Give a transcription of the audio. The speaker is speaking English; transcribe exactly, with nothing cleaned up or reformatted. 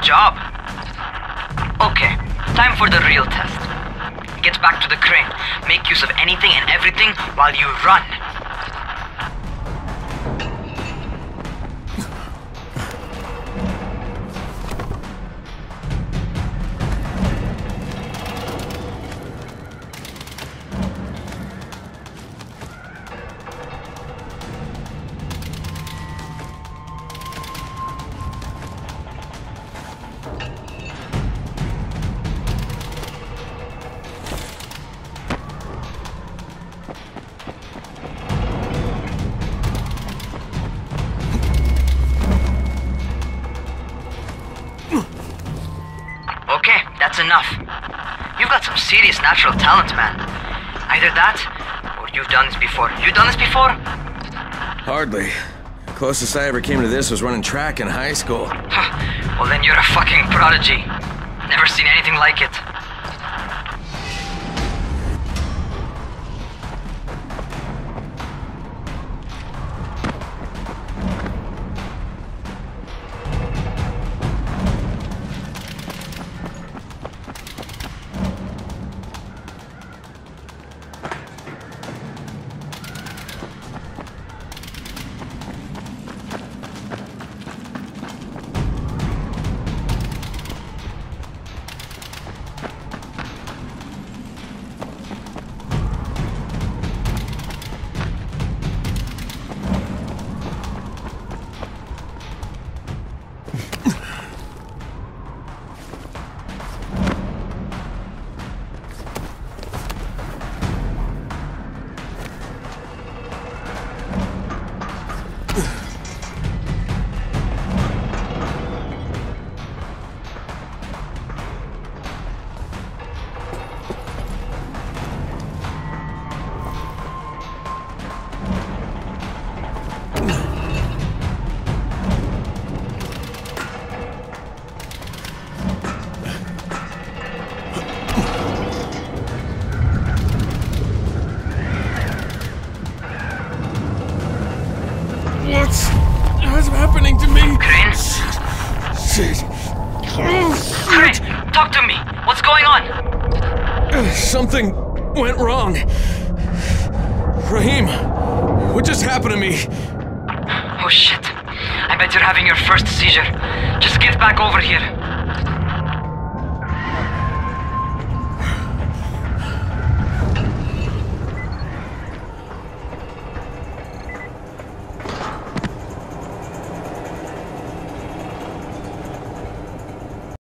job. Okay, time for the real test. Get back to the crane. Make use of anything and everything while you run. Okay, that's enough. You've got some serious natural talent, man. Either that, or you've done this before. You done this before? Hardly. Closest I ever came to this was running track in high school. Huh. Well, then you're a fucking prodigy. Never seen anything like it. What's... what's happening to me? Crane? Shit. Oh, shit. Crane, talk to me. What's going on? Uh, Something went wrong. Rahim, what just happened to me? Oh shit. I bet you're having your first seizure. Just get back over here.